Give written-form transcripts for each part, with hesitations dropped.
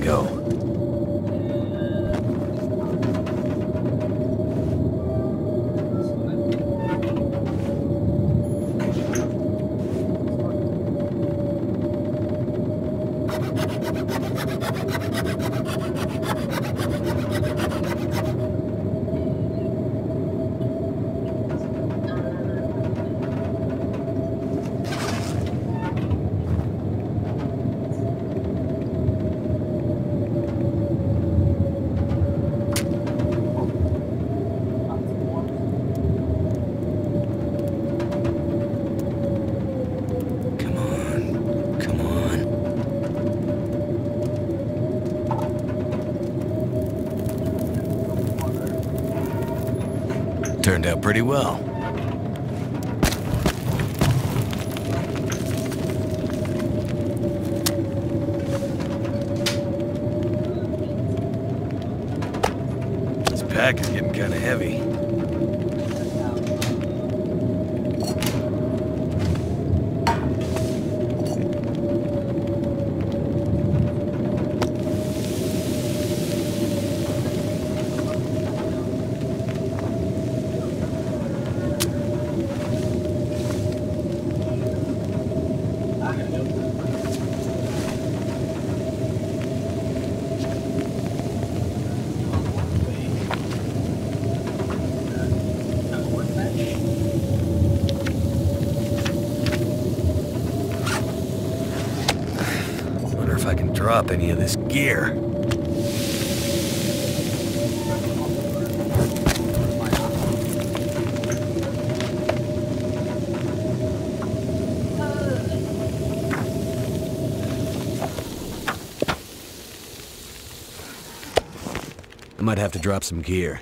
go. Turned out pretty well. This pack is getting kind of heavy. If I can drop any of this gear. I might have to drop some gear.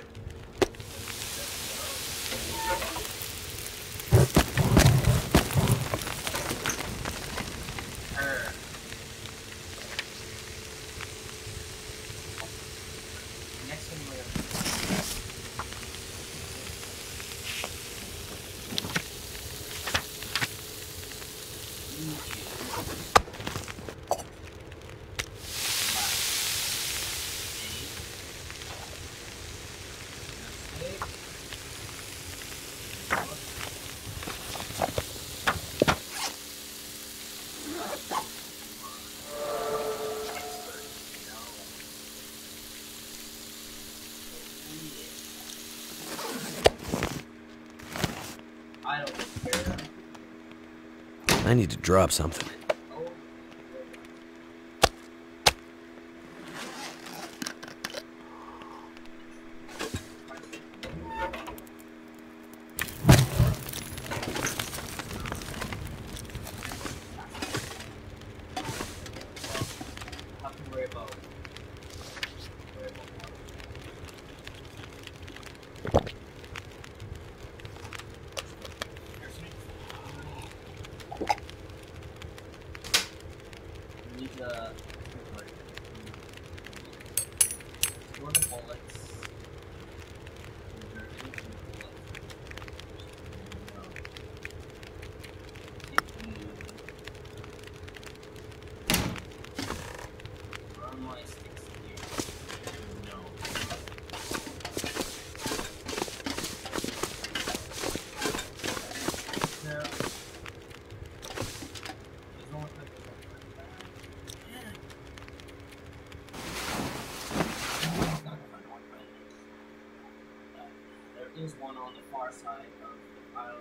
I need to drop something. Is one on the far side of the island.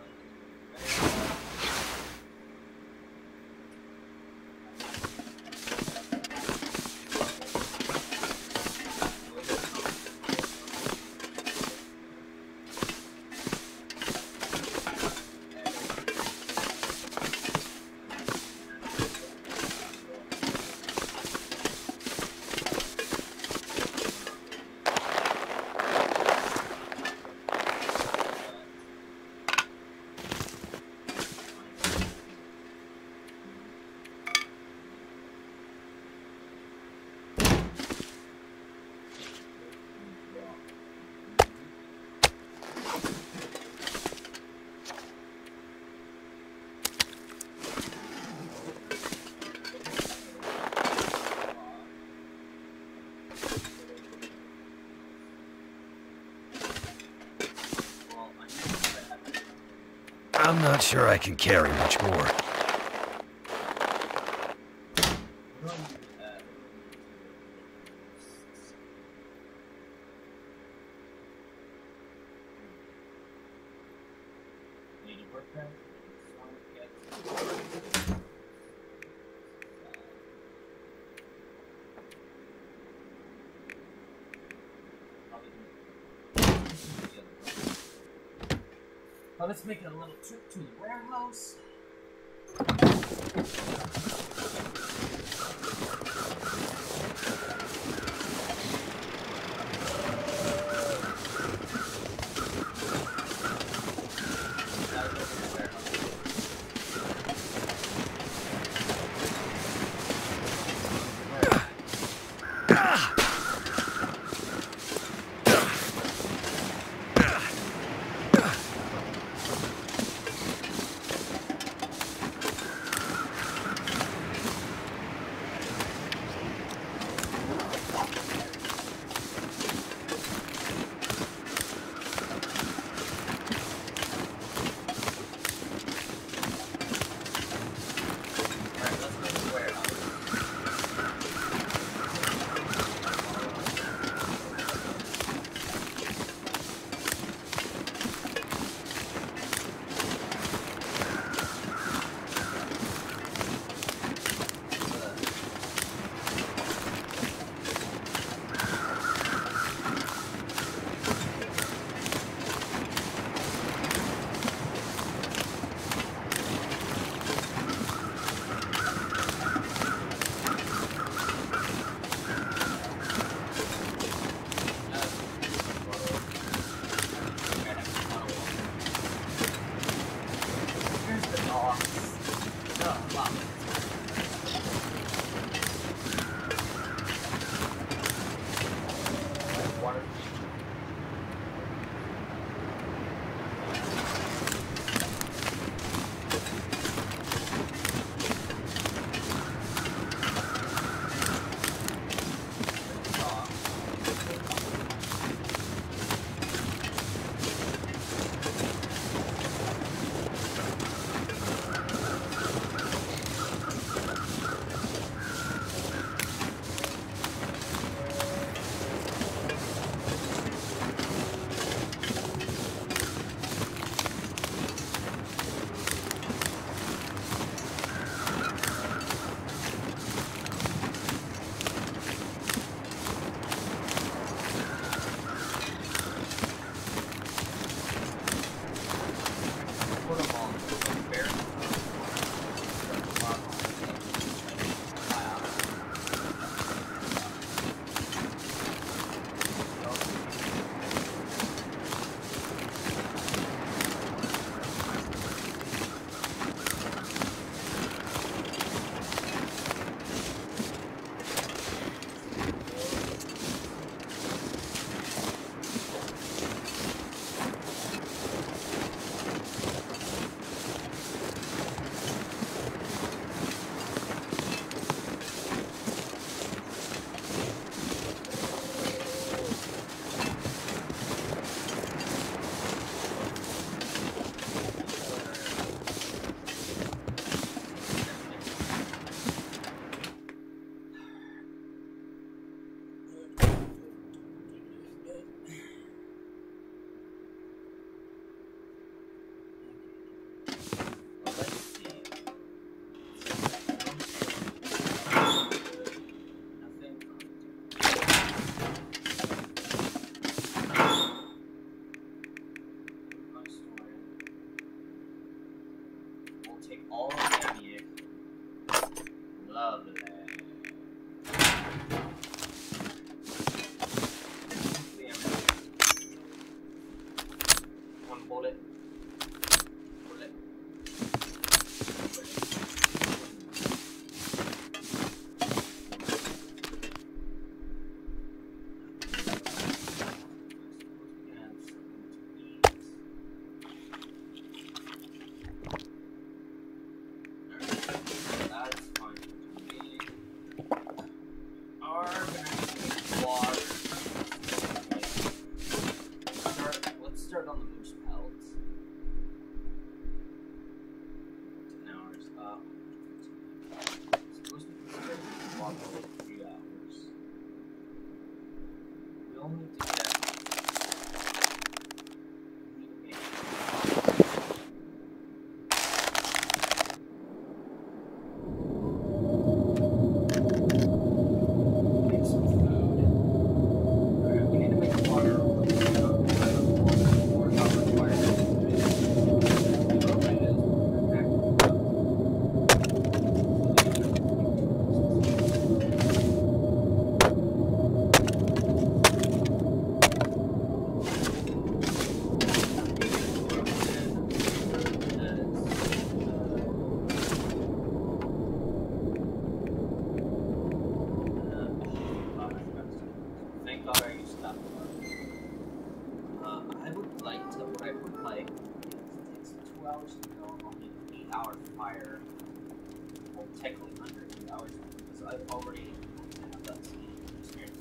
Well, I need that. I'm not sure I can carry much more. We're going to do that. Need to work that. Just want to get. Well, let's make a little trip to the warehouse. Gotta go to the warehouse. only to get make some food. Alright, we need to make water. Or not required. Thank God I used that one. I would like to, what I would like, it takes 2 hours to go and only 8 hours fire. Well, technically under 8 hours, because I've already have that experience.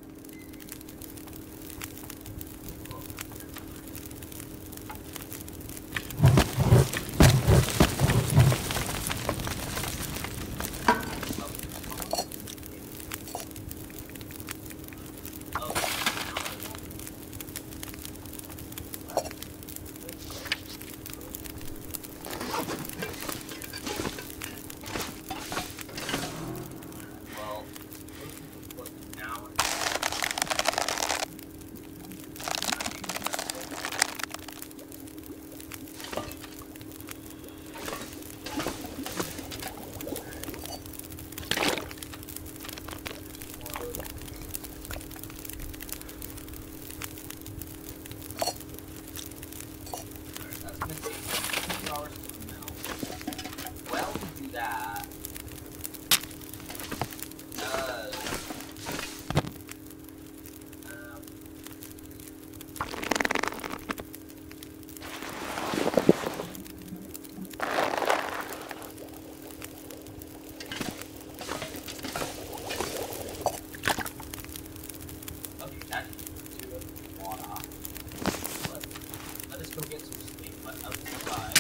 Go get some sleep, but outside.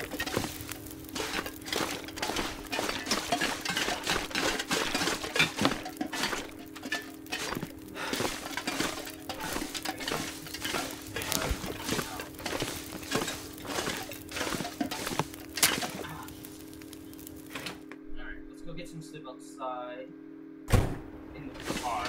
Alright, let's go get some sleep outside. In the car.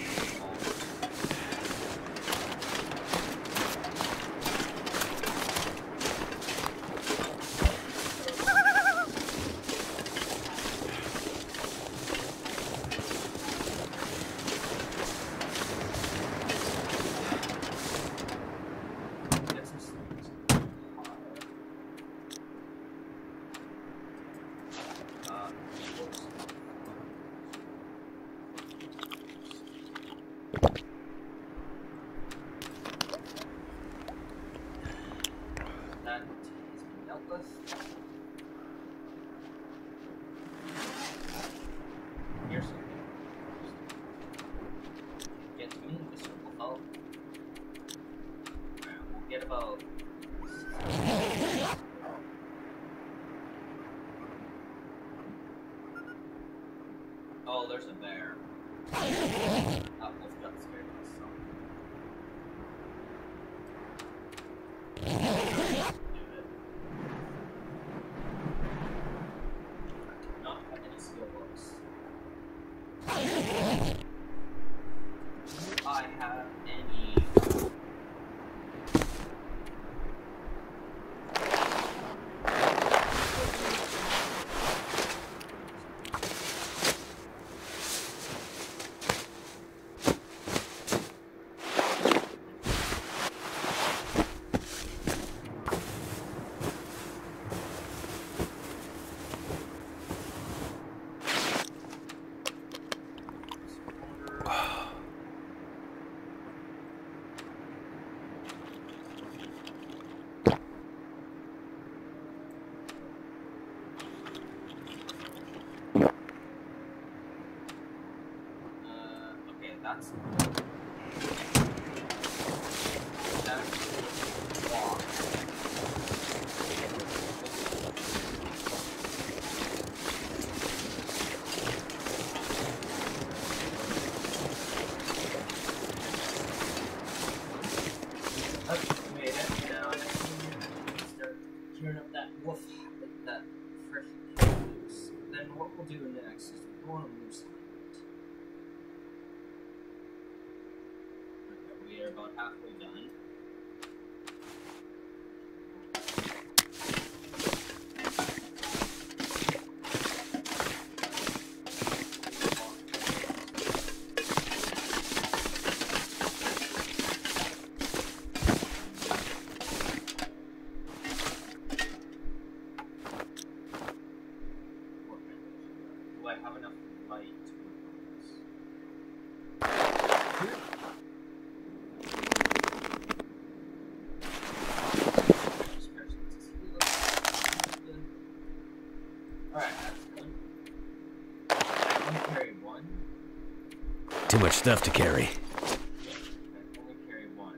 That has been dealt with. Here's something. Get to me, this will help. Alright, we'll get about. Oh, there's a bear. Oh, Wolf got scared of us, so. Not have any skill books. Do I have any? That's walk. for moose. Then what we'll do next is we'll go on a moose hunt. Okay, we are about halfway done. Do I have enough light to work on this? Alright, that's good. I only carry one. Too much stuff to carry. I only carry one.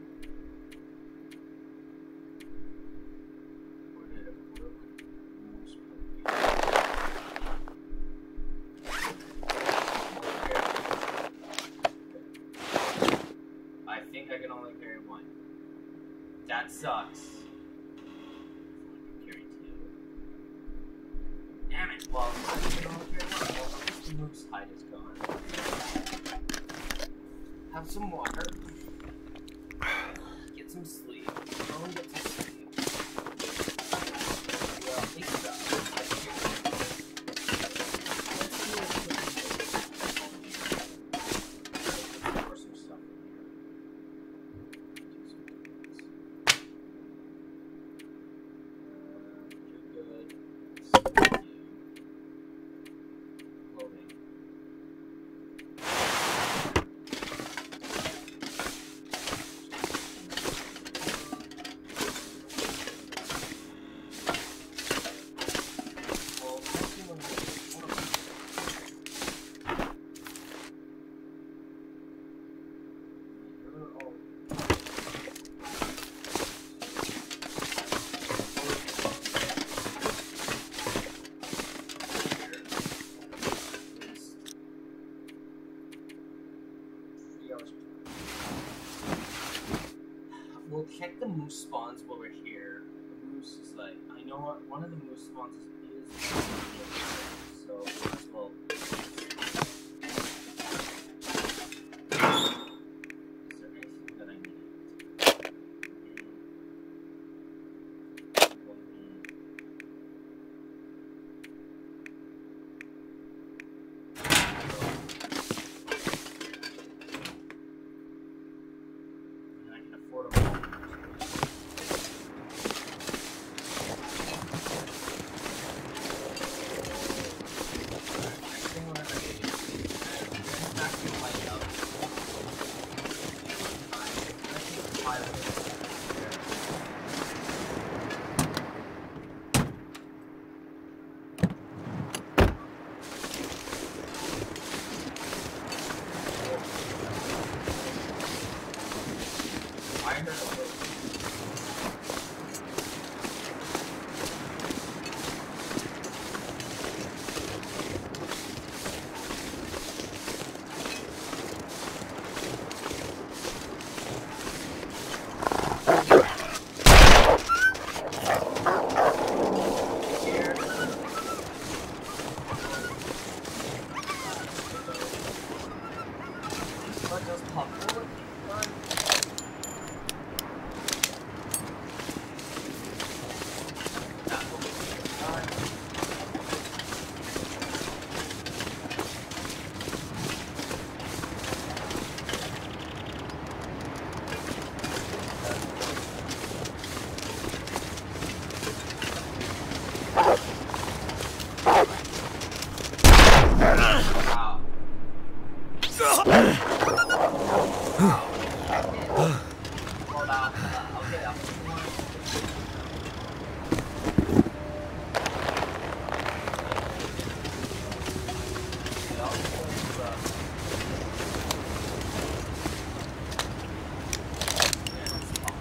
Where did it put? I think I can only carry one. That sucks. Carry two. Damn it! Well, I can only carry one. Well, at least the moose hide is gone. Have some water. Get some sleep. Go and get some sleep. Well, think about it. Pour some stuff in here. You're good. Clothing. Well, actually, when you're all we'll check the moose spawns while we're here. The moose is like, I know what one of the moose spawns is so might as well. Is there anything that I need? And I can afford a wall. Next thing we're gonna do is back to light up. I'm gonna take 5 minutes. I heard a little. Here. Let us pop forward. Run. That's what we need. Run. Wow. Well, now, okay, that was one. It also was, yeah, it's awful.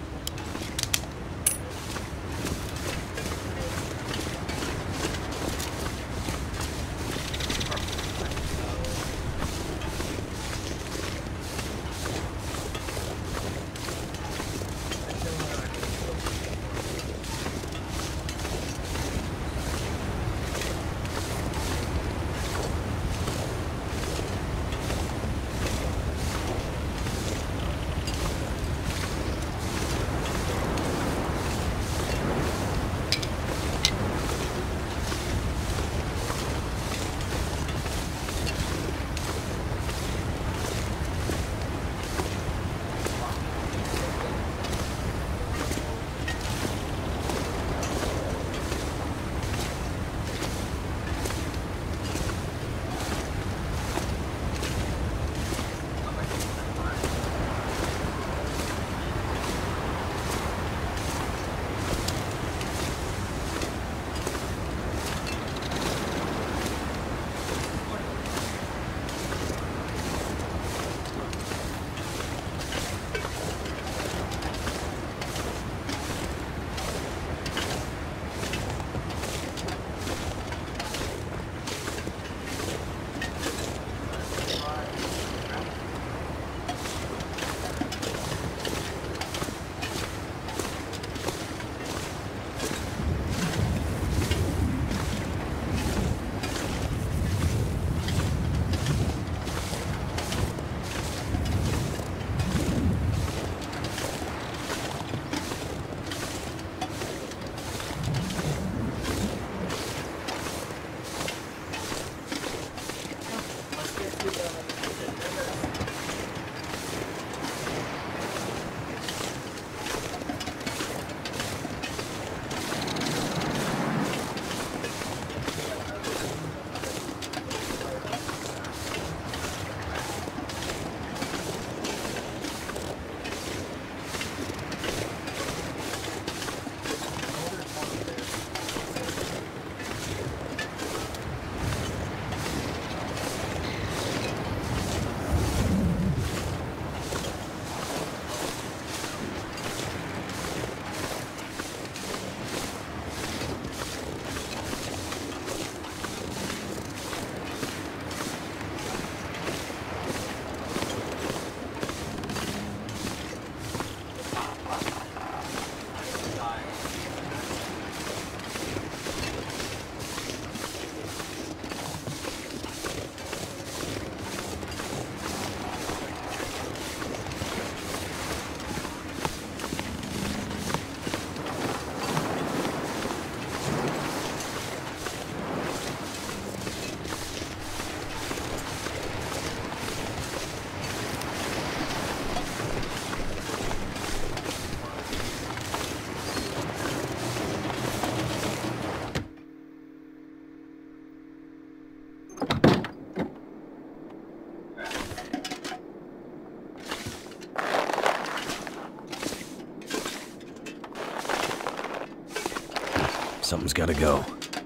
Something's gotta go.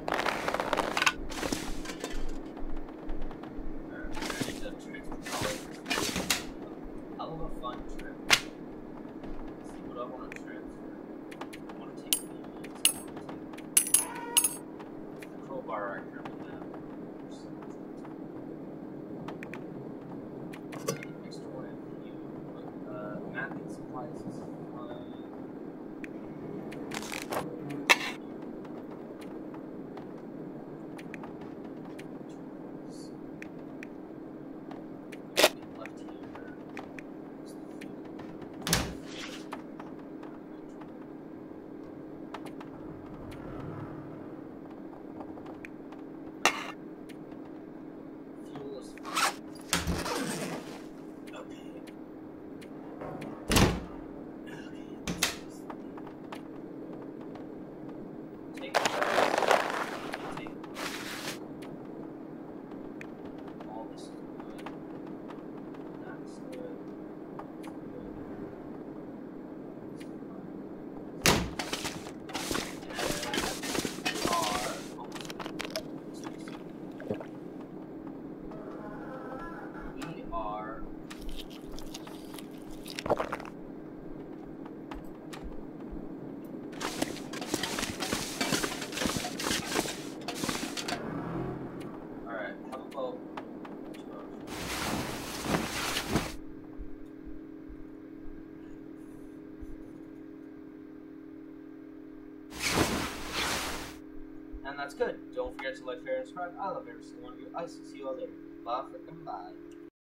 Hell of a fun trip. Let's see what I want to transfer. I want to take these. The crowbar I currently have. Extra one and few. Mapping supplies is fine. Left here. Fuel is fine. Okay. Take all this is good. That's good. We are alright, how about and that's good. Don't forget to like, share, and subscribe. I love every single one of you. I will see you all later. Bye freaking bye.